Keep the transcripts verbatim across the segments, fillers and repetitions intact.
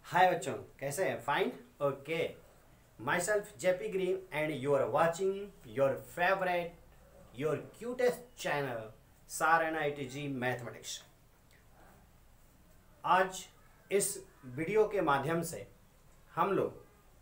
हाय बच्चों, कैसे हैं? Fine, okay. Myself JP Green and you are watching your favourite your cutest channel Saran I T G mathematics. आज इस video के माध्यम से हम लोग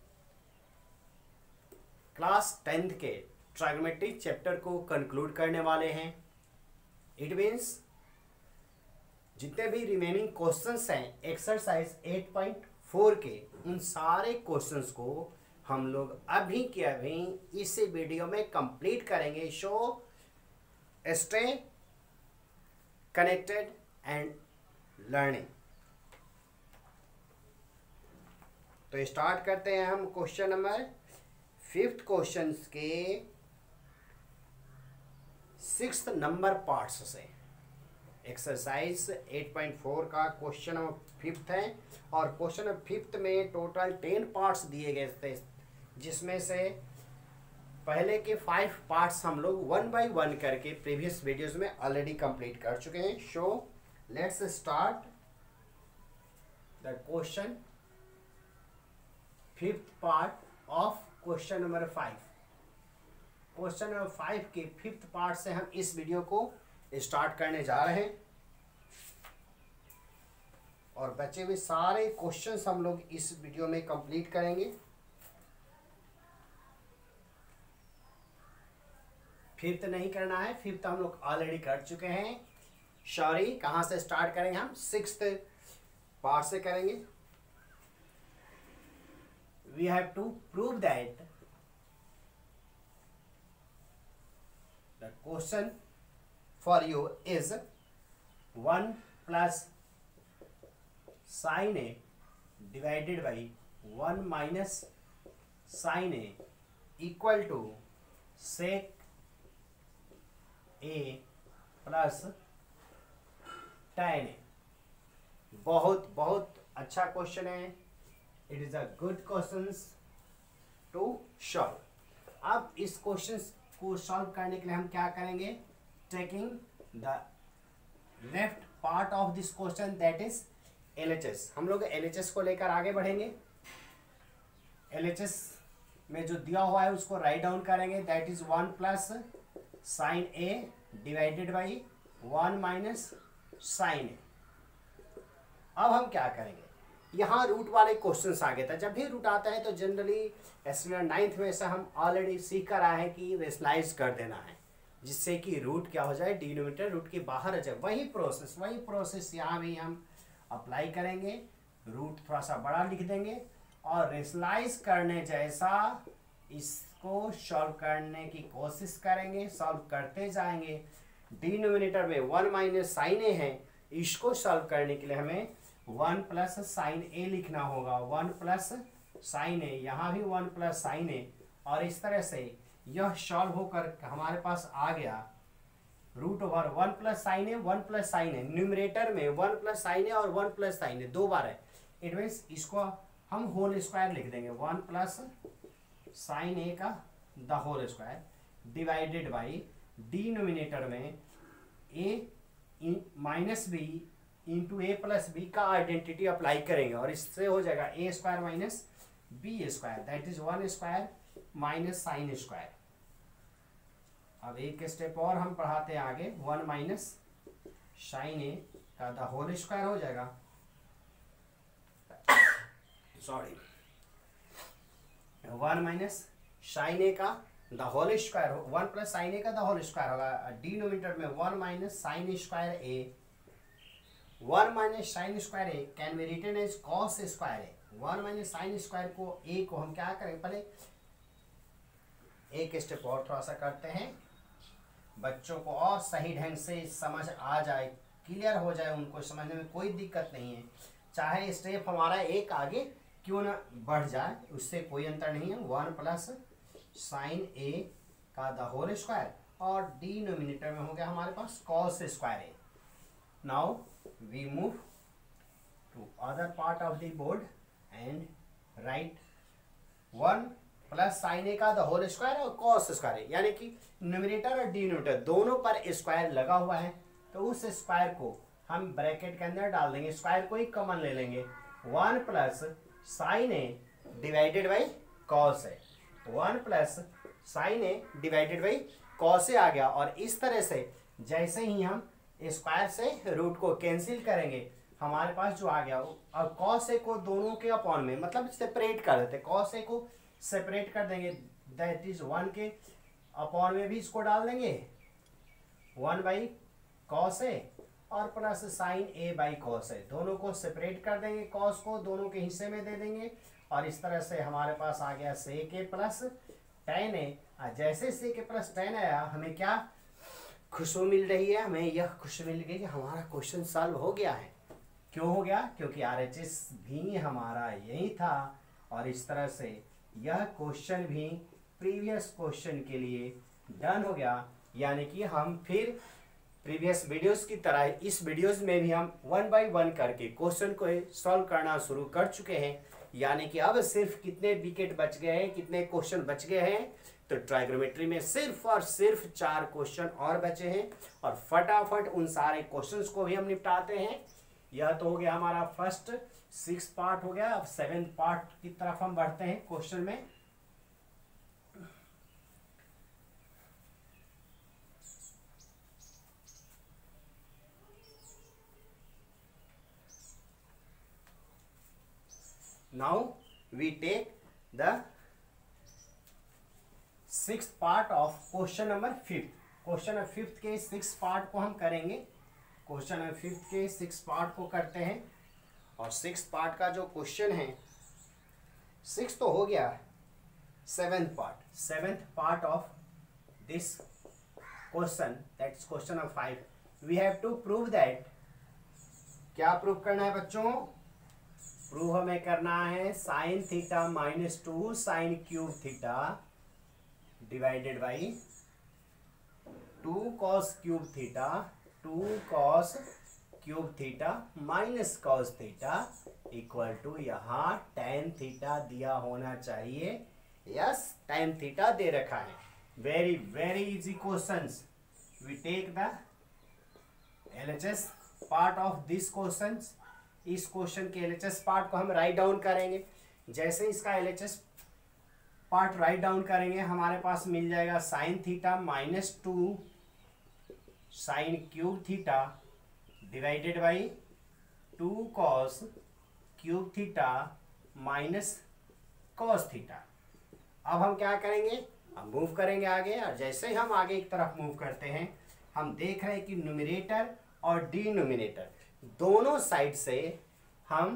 क्लास टेंथ के ट्राइगोनोमेट्री चैप्टर को कंक्लूड करने वाले हैं। इट मीन्स जितने भी रिमेनिंग क्वेश्चंस हैं एक्सरसाइज एट पॉइंट फोर के, उन सारे क्वेश्चंस को हम लोग अभी के अभी इस वीडियो में कंप्लीट करेंगे। So stay connected and learning. तो स्टार्ट करते हैं हम क्वेश्चन नंबर फिफ्थ क्वेश्चन के सिक्स्थ नंबर पार्ट्स से। एक्सरसाइज एट पॉइंट फोर का क्वेश्चन नंबर फिफ्थ है और क्वेश्चन नंबर फिफ्थ में टोटल टेन पार्ट्स दिए गए थे, जिसमें से पहले के फाइव पार्ट्स हम लोग वन बाय वन करके प्रीवियस वीडियोस में ऑलरेडी कंप्लीट कर चुके हैं। So let's start the question fifth part of question number five. Question number five के फिफ्थ पार्ट से हम इस वीडियो को स्टार्ट करने जा रहे हैं और बचे हुए सारे क्वेश्चंस हम लोग इस वीडियो में कंप्लीट करेंगे। फिफ्थ नहीं करना है, फिफ्थ हम लोग ऑलरेडी कर चुके हैं। सॉरी, कहां से स्टार्ट करेंगे? हम सिक्स्थ पार्ट से करेंगे। We have to prove that the question for you is one plus sin a divided by one minus sin a equal to sec a plus tan a। बहुत बहुत अच्छा question है। It is a good question to solve. अब इस question को solve करने के लिए हम क्या करेंगे? Taking the left part of this question, that is L H S। हम लोग L H S को लेकर आगे बढ़ेंगे। L H S में जो दिया हुआ है उसको राइट डाउन करेंगे। That is one plus sine A divided by one minus sine A. अब हम क्या करेंगे? यहाँ रूट वाले क्वेश्चंस आ गए था। जब भी रूट आता है तो जनरली स्टैंडर्ड नाइन्थ में से हम ऑलरेडी सीख कर आए हैं कि रेशनलाइज कर देना है, जिससे कि रूट क्या हो जाए, डिनोमिनेटर रूट के बाहर आ जाए। वही प्रोसेस वही प्रोसेस यहाँ भी हम अप्लाई करेंगे। रूट थोड़ा सा बड़ा लिख देंगे और रेशनलाइज करने जैसा इसको सॉल्व करने की कोशिश करेंगे। सॉल्व करते जाएंगे। डिनोमिनेटर में वन माइनस साइन ए है, इसको सॉल्व करने के लिए हमें वन प्लस साइन ए लिखना होगा। वन प्लस साइन ए, यहाँ भी वन प्लस साइन ए, और इस तरह से यह सॉल्व होकर हमारे पास आ गया root over one plus sine A one plus sine A. Numerator में वन प्लस साइन ए और वन प्लस साइन ए दो बार है। इट मीन्स इसको हम होल स्क्वायर लिख देंगे। वन प्लस साइन ए का the whole square divided by denominator में A minus B into A plus B का आइडेंटिटी अप्लाई करेंगे और इससे हो जाएगा A square minus B square, that is one square minus sine square. अब एक स्टेप और हम पढ़ाते हैं आगे। वन माइनस साइन ए का द होल स्क्वायर हो जाएगा। Sorry, one minus sine A का the whole square, one plus sine A का द होल स्क्वायर होगा। डिनोमिनेटर में one minus sine square A, one minus sine square A can be written as cos square A. One minus sine square को A को हम क्या करें? पहले एक स्टेप और थोड़ा सा करते हैं, बच्चों को और सही ढंग से समझ आ जाए, क्लियर हो जाए, उनको समझने में कोई दिक्कत नहीं है। चाहे स्टेप हमारा एक आगे क्यों ना बढ़ जाए, उससे कोई अंतर नहीं है। वन प्लस साइन ए का द होल स्क्वायर और डिनोमिनेटर में हो गया हमारे पास cos square A. Now we move to other part of the board and write one plus sine A का द होल स्क्वायर और कॉस स्क्वायर, यानी कि न्यूमरेटर और डिनोमिनेटर दोनों पर स्क्वायर लगा हुआ है, तो उस स्क्वायर को हम ब्रैकेट के अंदर डाल देंगे, स्क्वायर को ही कॉमन ले लेंगे। One plus sine A divided by cos A, one plus sine A divided by cos A आ गया। और इस तरह से जैसे ही हम स्क्वायर से रूट को कैंसिल करेंगे हमारे पास जो आ गया, और कॉस ए को दोनों के अपॉन में मतलब सेपरेट कर देते, कॉस ए को सेपरेट कर देंगे, दैट इज वन के अपॉन में भी इसको डाल देंगे वन बाई कॉस ए और plus sine A by cos A, दोनों को सेपरेट कर देंगे, कॉस को दोनों के हिस्से में दे देंगे और इस तरह से हमारे पास आ गया सेक ए प्लस टेन ए। जैसे सेक ए प्लस टेन आया हमें क्या खुशबू मिल रही है, हमें यह खुशबू मिल गई कि हमारा क्वेश्चन सॉल्व हो गया है। क्यों हो गया? क्योंकि आर एच एस भी हमारा यही था और इस तरह से यह क्वेश्चन भी प्रीवियस क्वेश्चन के लिए डन हो गया। यानी कि हम फिर प्रीवियस वीडियोस की तरह इस वीडियोस में भी हम वन बाय वन करके क्वेश्चन को सॉल्व करना शुरू कर चुके हैं। यानी कि अब सिर्फ कितने विकेट बच गए हैं, कितने क्वेश्चन बच गए हैं, तो ट्राइगोनोमेट्री में सिर्फ और सिर्फ चार क्वेश्चन और बचे हैं और फटाफट उन सारे क्वेश्चंस को भी हम निपटाते हैं। यह तो हो गया हमारा फर्स्ट सिक्स पार्ट हो गया। अब सेवेंथ पार्ट की तरफ हम बढ़ते हैं क्वेश्चन में। Now we take the sixth part of question number fifth. Question number fifth के सिक्स पार्ट को हम करेंगे। क्वेश्चन नंबर फिफ्थ के सिक्स पार्ट को करते हैं और सिक्स पार्ट का जो क्वेश्चन है, सिक्स तो हो गया, seventh part seventh part of this question, that's question number five. We have to prove that, क्या प्रूव करना है बच्चों? प्रूव हमें करना है sine theta minus two sine cube theta divided by two cos cube theta, two cos cube theta minus cos theta equal to यहाँ tan theta दिया होना चाहिए। यस, टेन थीटा दे रखा है। Very very easy questions. We take the L H S part of this questions. इस question के L H S part को हम राइट डाउन करेंगे। जैसे इसका L H S part write down करेंगे हमारे पास मिल जाएगा sine theta minus two sine cube theta divided by two cos cube theta minus cos theta. अब हम क्या करेंगे? हम मूव करेंगे आगे, और जैसे ही हम आगे की तरफ मूव करते हैं हम देख रहे हैं कि न्यूमरेटर और डिनोमिनेटर दोनों साइड से हम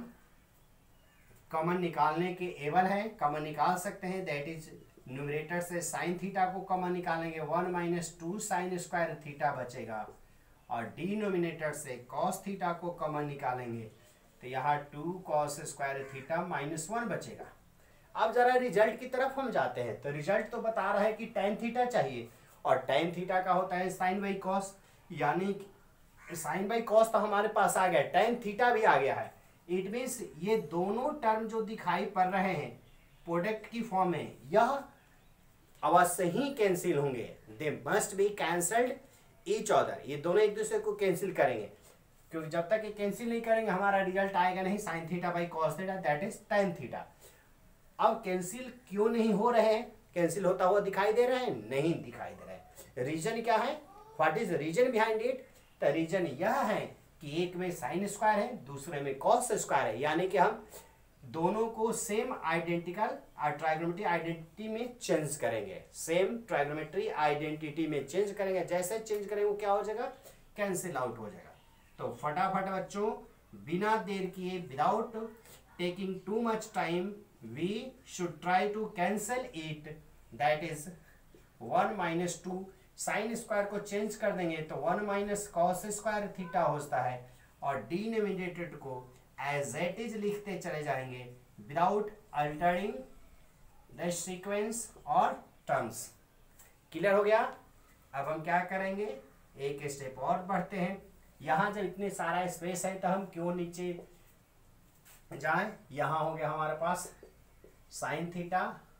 कॉमन निकालने के एबल हैं, कॉमन निकाल सकते हैं। दैट इज न्यूमरेटर से साइन थीटा को कॉमन निकालेंगे, one minus two sine square theta बचेगा, और डिनोमिनेटर से कॉस थीटा को कॉमन निकालेंगे तो यहाँ two cos square theta minus one बचेगा। अब जरा रिजल्ट की तरफ हम जाते हैं तो रिजल्ट तो बता रहा है कि टेन थीटा चाहिए, और टेन थीटा का होता है साइन बाई कॉस, यानी साइन बाई कॉस तो हमारे पास आ गया, टेन थीटा भी आ गया है। इट मीन्स ये दोनों टर्म जो दिखाई पड़ रहे हैं प्रोडक्ट की फॉर्म में, यह अवश्य ही कैंसिल होंगे। They must be cancelled each other, ये दोनों एक दूसरे को कैंसिल करेंगे, क्योंकि जब तक ये कैंसिल नहीं करेंगे हमारा रिजल्ट आएगा नहीं sine theta by cos theta, that is tan theta. अब कैंसिल क्यों नहीं हो रहे हैं? कैंसिल होता हुआ दिखाई दे रहे हैं? नहीं दिखाई दे रहे हैं। रीजन क्या है? What is reason behind it? तो रीजन यह है कि एक में साइन स्क्वायर है, दूसरे में कॉस स्क्वायर है, यानी कि हम दोनों को सेम आइडेंटिकल ट्राइगोनोमेट्री आइडेंटिटी में चेंज करेंगे, सेम ट्राइगोनोमेट्री आइडेंटिटी में चेंज करेंगे। जैसे चेंज करेंगे वो क्या हो जाएगा? कैंसिल आउट हो जाएगा। तो फटाफट बच्चों, बिना देर किए, without taking too much time, we should try to cancel it. That is one minus two sine square को चेंज कर देंगे तो one minus cos square theta होता है, और डिनोमिनेटर को एज इट इज लिखते चले जाएंगे विदाउट अल्टरिंग द सीक्वेंस और टर्म्स। क्लियर हो गया? अब हम क्या करेंगे, एक स्टेप और बढ़ते हैं। यहाँ जब इतने सारा स्पेस है तो हम क्यों नीचे जाएं? यहाँ हो गया हमारे पास sine theta,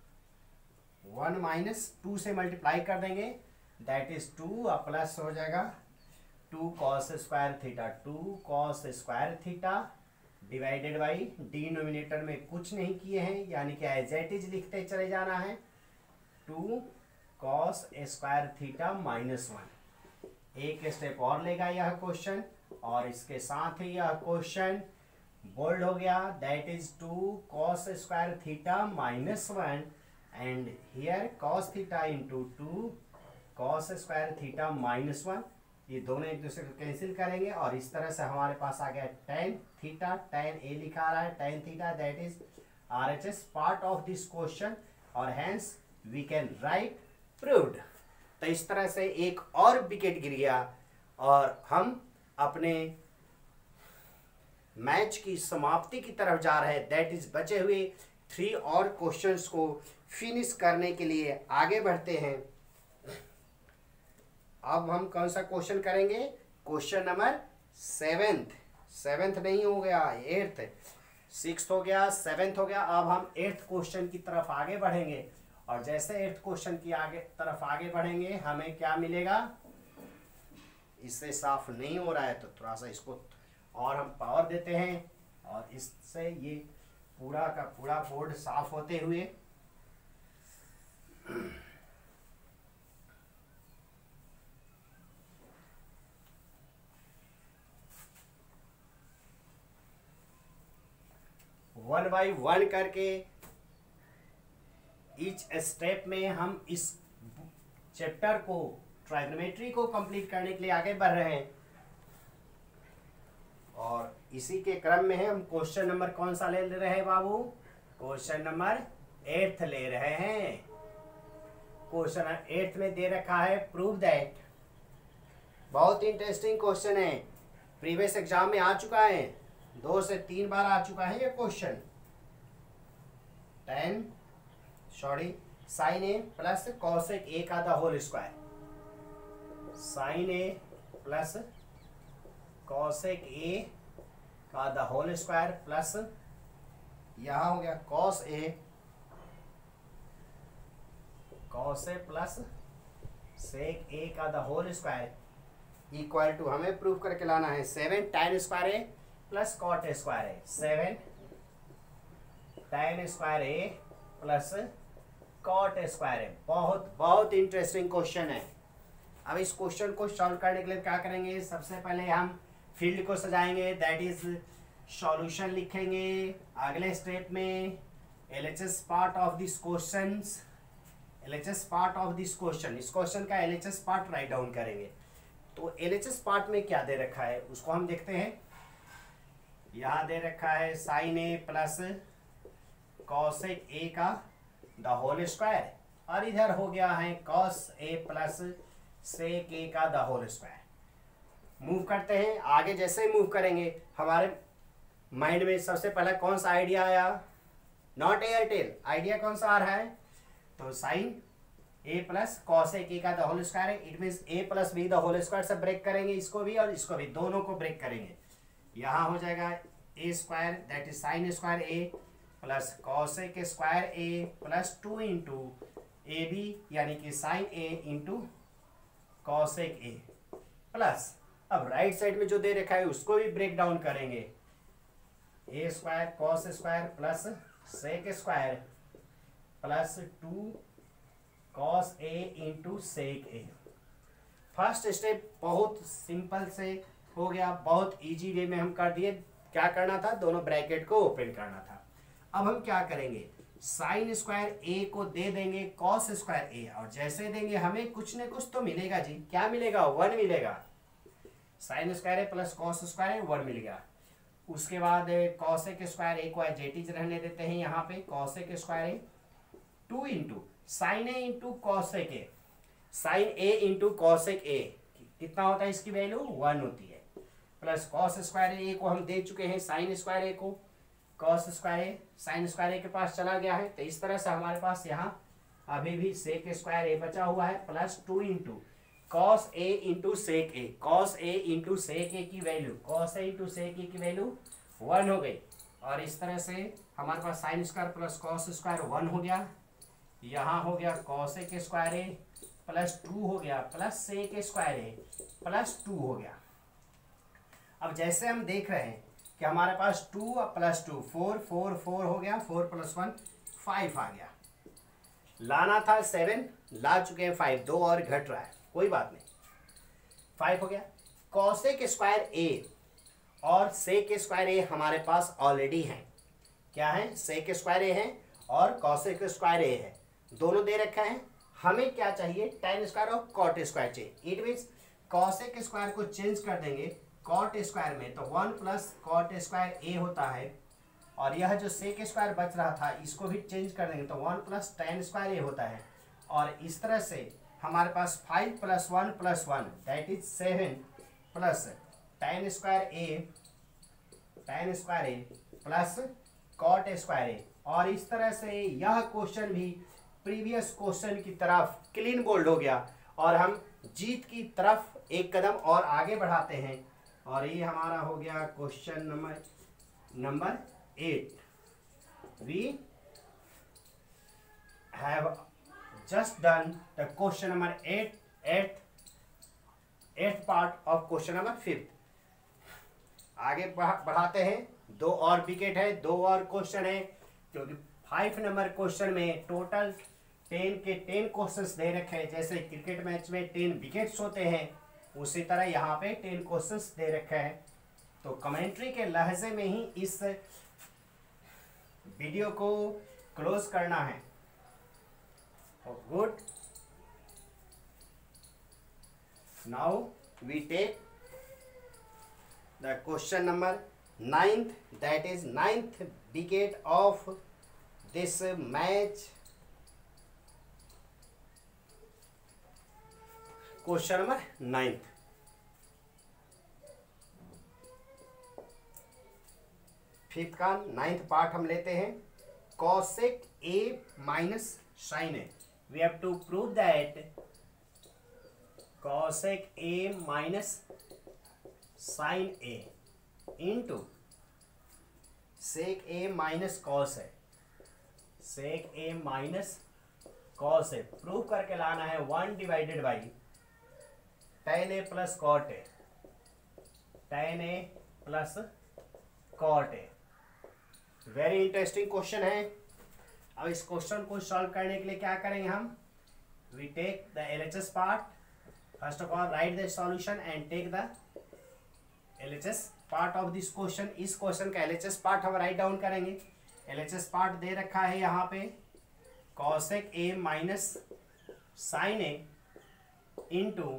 one minus two से मल्टीप्लाई कर देंगे, दैट इज टू, और प्लस हो जाएगा two cos square theta, two cos square theta divided by denominator में कुछ नहीं किए हैं, यानी कि एज इट इज लिखते चले जाना है। Two cos square theta minus one. एक स्टेप और लेगा यह क्वेश्चन, और इसके साथ ही यह क्वेश्चन बोल्ड हो गया, that is two cos square theta minus one and here cos theta into two cos square theta minus one. ये दोनों एक दूसरे को कैंसिल करेंगे और इस तरह से हमारे पास आ गया टेन थीटा, टेन ए लिखा आ रहा है, tan theta, that is R H S part of this question, और hence we can write proved. तो इस तरह से एक और विकेट गिर गया और हम अपने मैच की समाप्ति की तरफ जा रहे हैं। दैट इज बचे हुए थ्री और क्वेश्चंस को फिनिश करने के लिए आगे बढ़ते हैं। अब हम कौन सा क्वेश्चन करेंगे? Question number seventh. सेवेंथ नहीं हो गया, एट्थ, सिक्स्थ हो गया, सेवेंथ हो गया। अब हम एट्थ क्वेश्चन की तरफ आगे बढ़ेंगे, और जैसे एट्थ क्वेश्चन की आगे तरफ आगे बढ़ेंगे हमें क्या मिलेगा? इससे साफ नहीं हो रहा है तो थोड़ा सा इसको और हम पावर देते हैं, और इससे ये पूरा का पूरा बोर्ड साफ होते हुए वन बाई वन करके ईच स्टेप में हम इस चैप्टर को, ट्राइगोनोमेट्री को कंप्लीट करने के लिए आगे बढ़ रहे हैं। और इसी के क्रम में है हम क्वेश्चन नंबर कौन सा ले रहे हैं बाबू? क्वेश्चन नंबर एट्थ ले रहे हैं। क्वेश्चन एट्थ में दे रखा है प्रूव दैट। बहुत इंटरेस्टिंग क्वेश्चन है, प्रीवियस एग्जाम में आ चुका है, दो से तीन बार आ चुका है ये question. Tan sorry sine A plus cosec A का the whole square, sine A plus cosec A का द होल स्क्वायर प्लस यहां हो गया cos A, cos A plus sec A का the whole square equal to, हमें prove करके लाना है seven tan square A plus cot square A, seven tan square A plus cot square A. बहुत बहुत इंटरेस्टिंग क्वेश्चन है। अब इस क्वेश्चन को सॉल्व करने के लिए क्या करेंगे? सबसे पहले हम फील्ड को सजाएंगे, दैट इज सॉल्यूशन लिखेंगे। अगले स्टेप में LHS part of this questions, LHS part of this question, इस क्वेश्चन का एलएचएस पार्ट राइट डाउन करेंगे। तो एलएचएस पार्ट में क्या दे रखा है उसको हम देखते हैं। यहाँ दे रखा है sine A plus cosec A का द होल स्क्वायर, और इधर हो गया है cos A plus sec A का द होल स्क्वायर। मूव करते हैं आगे। जैसे ही मूव करेंगे हमारे माइंड में सबसे पहले कौन सा आइडिया आया? नॉट एयरटेल, आइडिया कौन सा आ रहा है? तो sine A plus cosec A का द होल स्क्वायर है, it means A plus B the whole square से ब्रेक करेंगे इसको भी और इसको भी, दोनों को ब्रेक करेंगे। यहाँ हो जाएगा A square that is sine square A plus cosec square A plus two into A B, यानी कि sine A into cosec A plus, अब राइट साइड में जो दे रखा है उसको भी ब्रेक डाउन करेंगे, A square cos square plus sec square plus two cos A into sec A. First step बहुत सिंपल से हो गया, बहुत इजी वे में हम कर दिए। क्या करना था? दोनों ब्रैकेट को ओपन करना था। अब हम क्या करेंगे? साइन स्क्वायर ए को दे देंगे कॉस स्क्वायर ए, और जैसे देंगे हमें कुछ न कुछ तो मिलेगा जी। क्या मिलेगा? वन मिलेगा। Sine square A plus cos square A, one मिल गया। उसके बाद कॉसेक स्क्वायर ए को एज इट इज रहने देते हैं यहाँ पे, cosec square A two into sine A into cosec A, sine A into cosec A कितना होता है? इसकी वैल्यू वन होती है, प्लस कॉस स्क्वायर ए को हम दे चुके हैं साइन स्क्वायर ए को, cos square A sine square A के पास चला गया है, तो इस तरह से हमारे पास यहाँ अभी भी सेक स्क्वायर ए बचा हुआ है, plus two into cos A into sec A, cos A into sec A की value, cos A into sec A की वैल्यू वन हो गई, और इस तरह से हमारे पास sine square plus cos square one हो गया। यहाँ हो गया cosec square A plus two हो गया plus sec square A plus two हो गया। अब जैसे हम देख रहे हैं कि हमारे पास two plus two four, four four हो गया, फोर प्लस वन फाइव आ गया। लाना था सेवन, ला चुके हैं फाइव, दो और घट रहा है, कोई बात नहीं, फाइव हो गया। कॉसेक स्क्वायर ए और सेक स्क्वायर ए हमारे पास ऑलरेडी हैं। क्या है? सेक स्क्वायर ए है और कॉसेक स्क्वायर ए है, दोनों दे रखा है। हमें क्या चाहिए? टेन स्क्वायर और कॉट स्क्वायर चाहिए। इट मीन्स कॉसेक स्क्वायर को चेंज कर देंगे कॉट स्क्वायर में, तो one plus cot square A होता है, और यह जो सेक स्क्वायर बच रहा था इसको भी चेंज कर देंगे तो one plus tan square A होता है। और इस तरह से हमारे पास five plus one plus one that is seven plus tan square A, tan square A plus cot square A. और इस तरह से यह क्वेश्चन भी प्रीवियस क्वेश्चन की तरफ क्लीन बोल्ड हो गया और हम जीत की तरफ एक कदम और आगे बढ़ाते हैं। और ये हमारा हो गया question number number eight. We have just done the question number eight eight eight part of question number fifth. आगे बढ़ाते हैं, दो और विकेट है, दो और क्वेश्चन है, क्योंकि फाइव नंबर क्वेश्चन में टोटल टेन के टेन क्वेश्चंस दे रखे हैं। जैसे क्रिकेट मैच में टेन विकेट्स होते हैं उसी तरह यहाँ पे टेन क्वेश्चंस दे रखे हैं। तो कमेंट्री के लहजे में ही इस वीडियो को क्लोज करना है। Good, now we take the question number ninth, that is ninth wicket of this match. Question number ninth, fifth का नाइन्थ पार्ट हम लेते हैं। Cosec A minus sine A, we have to prove that cosec A minus sine A into sec A minus cos है, sec A minus cos है। Prove करके लाना है one divided by tan A plus cot A, tan A plus cot A. Very interesting question है। अब इस question को solve करने के लिए क्या करेंगे हम? We take the LHS part. First of all write the solution and take the LHS part of this question. इस क्वेश्चन का एलएचएस पार्ट हम राइट डाउन करेंगे। एलएचएस पार्ट दे रखा है यहाँ पे cosec A minus sine A into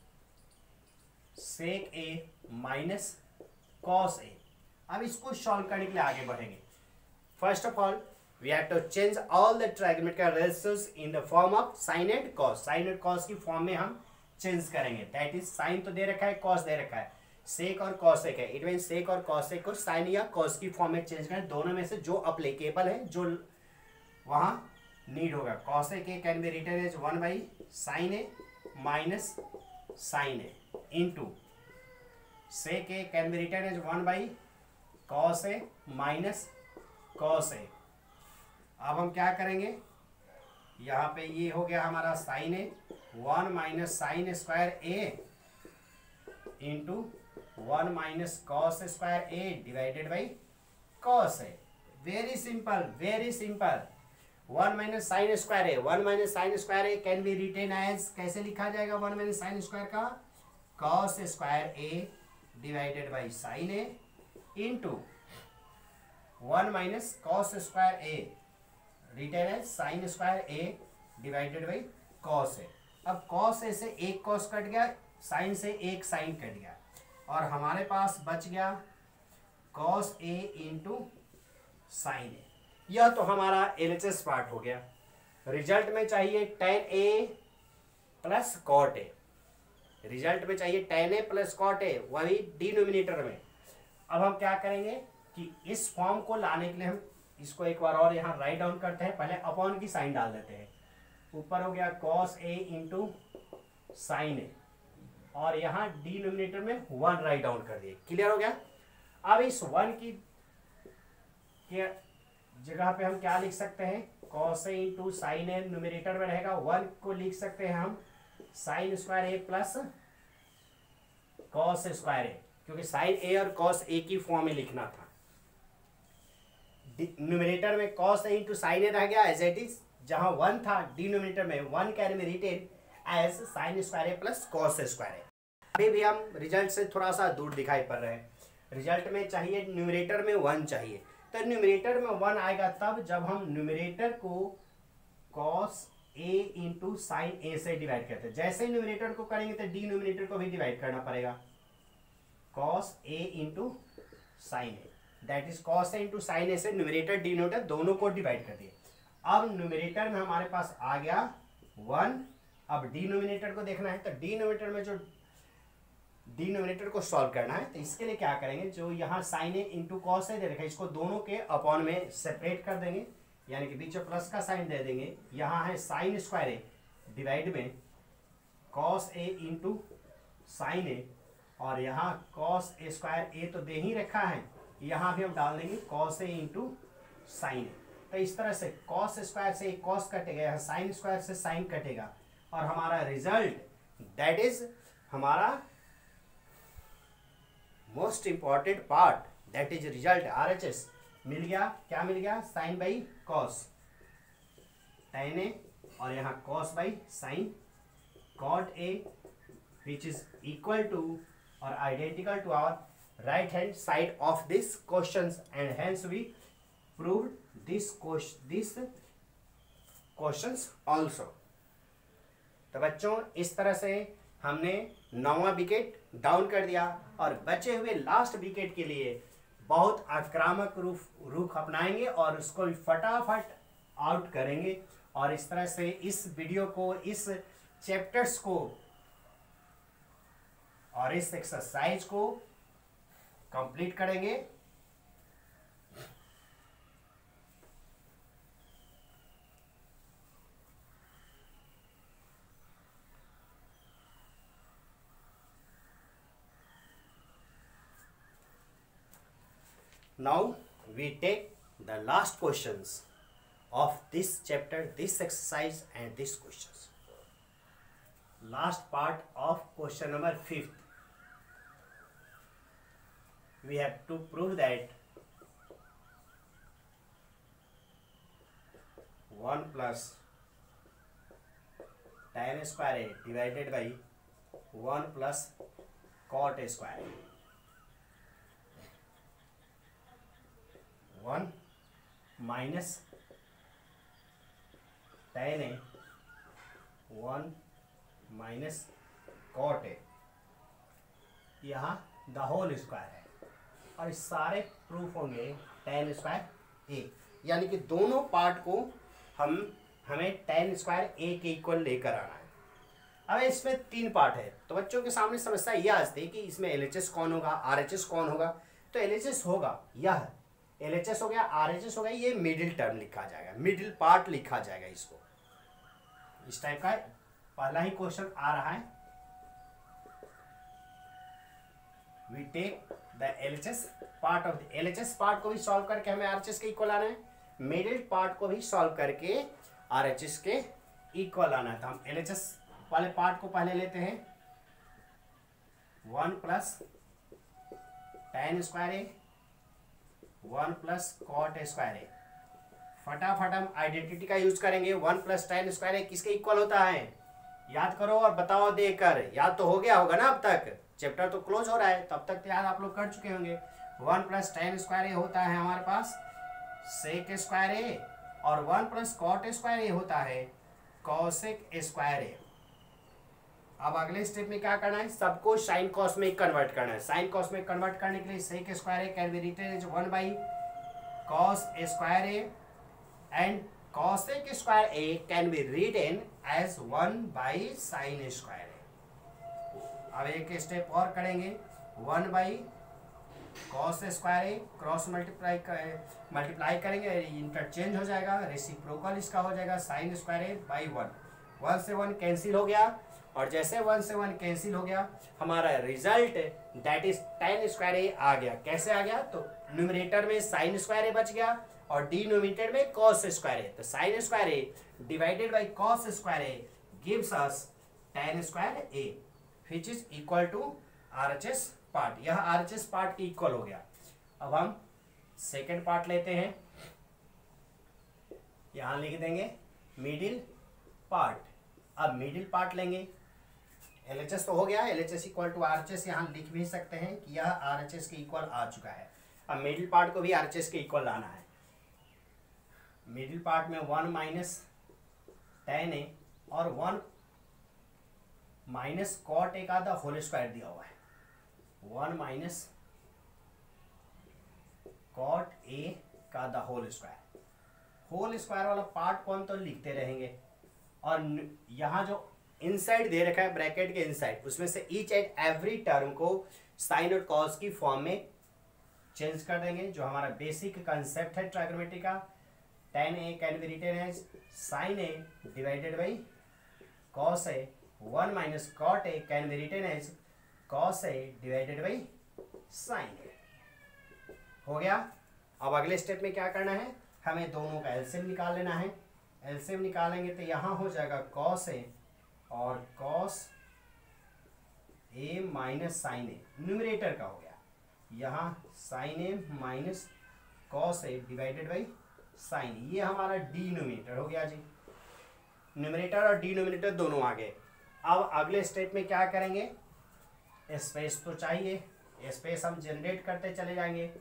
sec A minus cos A. अब इसको सॉल्व करने के लिए आगे बढ़ेंगे। First of all we have to change all the trigonometric ratios in the form of sine and cos. Sine and cos की form में हम चेंज करेंगे। दैट इज साइन तो दे रखा है, कॉस दे रखा है, सेक और कॉसेक है। इट मीन सेक और कॉसेक को साइन या कॉस की फॉर्म में चेंज करें। दोनों में से जो अप्लीकेबल है, जो वहां नीड होगा। Cosec A can be written as one by sine A minus sine A into sec A can be written as one by cos A minus cos A. अब हम क्या करेंगे? यहाँ पे ये हो गया हमारा sine A, one minus sine square A into one minus cos square A divided by cos A. Very simple, very simple. One minus sine square A, one minus sine square A can be written as, कैसे लिखा जाएगा one minus sine square का? Cos square A divided by sine A into one minus cos square A written as sine square A divided by cos A. अब cos A से एक cos cut गया, sign से एक sign cut गया, और हमारे पास बच गया cos A into sine A. यह तो हमारा एलएचएस पार्ट हो गया। रिजल्ट में चाहिए tan A plus cot A, result में चाहिए tan A plus cot A, वही डिनोमिनेटर में। अब हम क्या करेंगे कि इस फॉर्म को लाने के लिए हम इसको एक बार और यहाँ राइट डाउन करते हैं। पहले अपॉन की साइन डाल देते हैं। ऊपर हो गया cos A into sine A, और यहाँ डिनोमिनेटर में वन राइट डाउन कर दिए। क्लियर हो गया? अब इस वन की जगह पे हम क्या लिख सकते हैं? Cos A into sine A numerator में रहेगा, वन को लिख सकते हैं हम sine square A plus cos square A. क्योंकि साइन ए और कॉस ए की फॉर्म में लिखना था। न्यूमरेटर में cos A into sine A रह गया एज इट इज, जहां वन था डिनोमिनेटर में one can be written as sine square A plus cos square A. अभी भी हम रिजल्ट से थोड़ा सा दूर दिखाई पड़ रहे हैं। रिजल्ट में चाहिए न्यूमरेटर में वन चाहिए, तो न्यूमरेटर में वन आएगा तब जब हम न्यूमरेटर को cos A into sine A से डिवाइड करते हैं। जैसे न्यूमरेटर को करेंगे तो डिनोमिनेटर को भी डिवाइड करना पड़ेगा, cos A into sine A, that is cos A into sine A से न्यूमरेटर डिनोमिनेटर दोनों को डिवाइड कर दिए। अब न्यूमरेटर में हमारे पास आ गया वन। अब डिनोमिनेटर को देखना है, तो डिनोमिनेटर में जो डिनोमिनेटर को सॉल्व करना है, तो इसके लिए क्या करेंगे, जो यहाँ sine A into cos A दे रखा है इसको दोनों के अपॉन में सेपरेट कर देंगे, यानी कि बीच में प्लस का साइन दे देंगे। यहाँ है साइन स्क्वायर ए डिवाइड में cos A into sine A, और यहाँ कॉस ए स्क्वायर ए तो दे ही रखा है, यहाँ भी हम डाल देंगे cos A into sine A. तो इस तरह से कॉस स्क्वायर से कॉस कटेगा, यहाँ साइन स्क्वायर से साइन कटेगा, और हमारा रिजल्ट दैट इज हमारा most important part that is result R H S मिल गया। क्या मिल गया, sine by cos tan A, और यहाँ cos by sine cot A, which is equal to और identical to our right hand side of this question, and hence we proved this this questions also. तो बच्चों इस तरह से हमने नौवां विकेट डाउन कर दिया, और बचे हुए लास्ट विकेट के लिए बहुत आक्रामक रूप रुख अपनाएंगे और उसको फटाफट आउट करेंगे। और इस तरह से इस वीडियो को, इस चैप्टर्स को और इस एक्सरसाइज को कंप्लीट करेंगे। Now we take the last questions of this chapter, this exercise and this questions. Last part of question number fifth. We have to prove that one plus tan square a divided by one plus cot square a, one minus tan A, one minus cot A, यहाँ the whole square है, और इस सारे proof होंगे ten square ए, यानी कि दोनों part को हम हमें टेन स्क्वायर ए के इक्वल लेकर आना है। अब इसमें तीन पार्ट है, तो बच्चों के सामने समस्या यह आ जाती है कि इसमें एल एच एस कौन होगा, आर एच एस कौन होगा। तो एल एच एस होगा, यह एल एच एस हो गया, आर एच एस हो गया, ये मिडिल टर्म लिखा जाएगा, मिडिल पार्ट लिखा जाएगा इसको। इस टाइप का पहला ही क्वेश्चन आ रहा है। We take the L H S part of the L H S part को भी सॉल्व करके हमें आर एच एस के इक्वल आना है, मिडिल पार्ट को भी सॉल्व करके आर एच एस के इक्वल आना है। तो हम एल एच एस वाले पार्ट को पहले लेते हैं, one plus tan square A, one plus cot square A. फटाफट हम आइडेंटिटी का यूज करेंगे। One plus tan square A किसके इक्वल होता है, याद करो और बताओ देकर। याद तो हो गया होगा ना, अब तक चैप्टर तो क्लोज हो रहा है, तब तक याद आप लोग कर चुके होंगे। One plus tan square A होता है हमारे पास सेक स्क्वायर ए, और one plus cot square A होता है कॉसेक स्क्वायर ए। अब अगले स्टेप में क्या करना है, सबको साइन कॉस में कन्वर्ट करना है। साइन कॉस में कन्वर्ट करने के लिए sec square A can be written as one by cos square A, and cosec square A can be written as one by sine square A. अब एक step और करेंगे, one by cos square A, cross multiply multiply करेंगे, interchange हो जाएगा, reciprocal इसका हो जाएगा sine square A by one. One से वन कैंसिल हो गया, और जैसे वन से वन कैंसिल हो गया हमारा result that is tan square A आ गया। कैसे आ गया, तो न्यूमरेटर में साइन स्क्वायर ए बच गया और डिनोमिनेटर में कॉस स्क्वायर ए। तो sine square A divided by cos square A gives us tan square A, which is equal to R H S part, यह आरएचएस पार्ट के इक्वल हो गया। अब हम सेकेंड पार्ट लेते हैं, यहां लिख देंगे मिडिल पार्ट। अब मिडिल पार्ट लेंगे, एलएचएस तो हो गया, एलएचएस इक्वल टू आरएचएस यहां लिख भी सकते हैं कि यह आरएचएस के इक्वल आ चुका है। अब मिडिल पार्ट को भी आरएचएस के इक्वल लाना है। मिडिल पार्ट में वन माइनस टेन ए और वन माइनस कॉट ए का द होल स्क्वायर दिया हुआ है, वन माइनस कॉट ए का the whole square. Whole square वाला पार्ट कौन तो लिखते रहेंगे, और यहाँ जो इनसाइड दे रखा है ब्रैकेट के इनसाइड, उसमें से ईच एंड एवरी टर्म को साइन और कॉस की फॉर्म में चेंज कर देंगे, जो हमारा बेसिक कंसेप्ट है ट्राइगोनोमेट्री का। Tan A can be written as sine A divided by cos A, one minus cot A can be written as cos A divided by sine A. हो गया। अब अगले स्टेप में क्या करना है, हमें दोनों का एलसीएम निकाल लेना है। एलसीएम निकालेंगे तो यहाँ हो जाएगा कॉस ए और cos A minus sine A, numerator का हो गया। यहाँ sine A minus cos A divided by sine, ये हमारा डिनोमिनेटर हो गया जी। न्यूमरेटर और डिनोमिनेटर दोनों आ गए। अब अगले स्टेप में क्या करेंगे, स्पेस तो चाहिए, स्पेस हम जनरेट करते चले जाएंगे।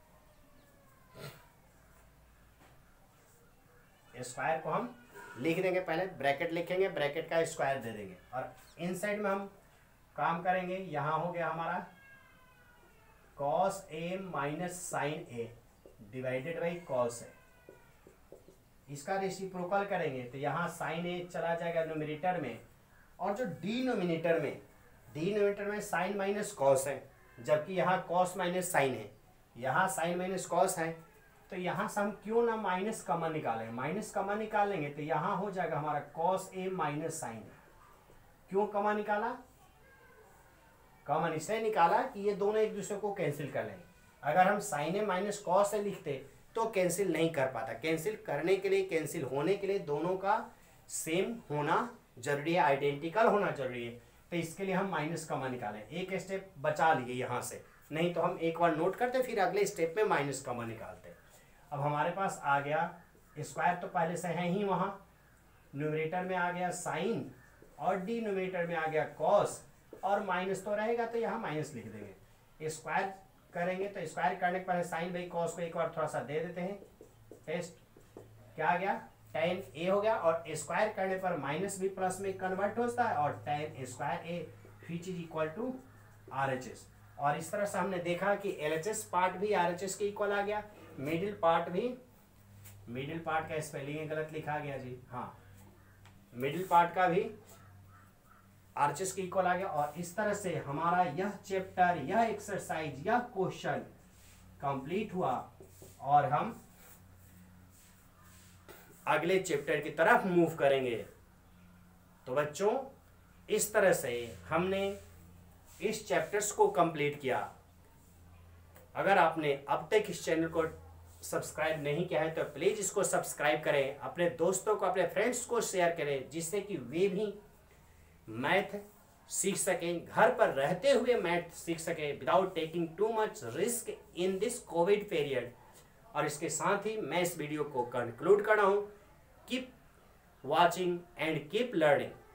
स्क्वायर को हम लिख देंगे, पहले ब्रैकेट लिखेंगे, ब्रैकेट का स्क्वायर दे देंगे, और इनसाइड में हम काम करेंगे। यहाँ हो गया हमारा cos A minus sine A divided by cos A, इसका रेसिप्रोकल करेंगे तो यहाँ साइन ए चला जाएगा न्यूमरेटर में, और जो डिनोमिनेटर में डिनोमिनेटर में साइन माइनस कॉस है, जबकि यहाँ कॉस माइनस साइन है, यहाँ साइन माइनस कॉस है, तो यहाँ से हम क्यों ना माइनस कॉमन निकालें, माइनस कॉमन निकालेंगे तो यहाँ हो जाएगा हमारा cos A minus sine A. क्यों कॉमन निकाला, कॉमन इसलिए निकाला कि ये दोनों एक दूसरे को कैंसिल कर लेंगे। अगर हम sine A minus cos A लिखते तो कैंसिल नहीं कर पाता। कैंसिल करने के लिए, कैंसिल होने के लिए दोनों का सेम होना जरूरी है, आइडेंटिकल होना जरूरी है, तो इसके लिए हम माइनस कॉमन निकालें। एक स्टेप बचा लिए यहाँ से, नहीं तो हम एक बार नोट करते फिर अगले स्टेप में माइनस कॉमन निकालते। अब हमारे पास आ गया स्क्वायर, तो पहले से है ही वहाँ, न्यूमरेटर में आ गया साइन और डिनोमिनेटर में आ गया कॉस, और माइनस तो रहेगा तो यहाँ माइनस लिख देंगे। स्क्वायर करेंगे तो स्क्वायर करने के पहले साइन बाई कॉस को एक बार थोड़ा सा दे देते हैं, टेस्ट क्या आ गया, टेन ए हो गया, और स्क्वायर करने पर माइनस भी प्लस में कन्वर्ट होता है, और tan square A which is equal to R H S. और इस तरह से हमने देखा कि एल एच एस पार्ट भी आर एच एस के इक्वल आ गया, मिडिल पार्ट भी, मिडिल पार्ट का स्पेलिंग गलत लिखा गया जी, हाँ, मिडिल पार्ट का भी आरएचएस के इक्वल आ गया। और इस तरह से हमारा यह चैप्टर, यह एक्सरसाइज, यह क्वेश्चन कंप्लीट हुआ, और हम अगले चैप्टर की तरफ मूव करेंगे। तो बच्चों, इस तरह से हमने इस चैप्टर्स को कंप्लीट किया। अगर आपने अब तक इस चैनल को सब्सक्राइब नहीं किया है तो प्लीज़ इसको सब्सक्राइब करें, अपने दोस्तों को, अपने फ्रेंड्स को शेयर करें, जिससे कि वे भी मैथ सीख सकें, घर पर रहते हुए मैथ सीख सकें without taking too much risk in this COVID period. और इसके साथ ही मैं इस वीडियो को कंक्लूड कर रहा हूँ। Keep watching and keep learning.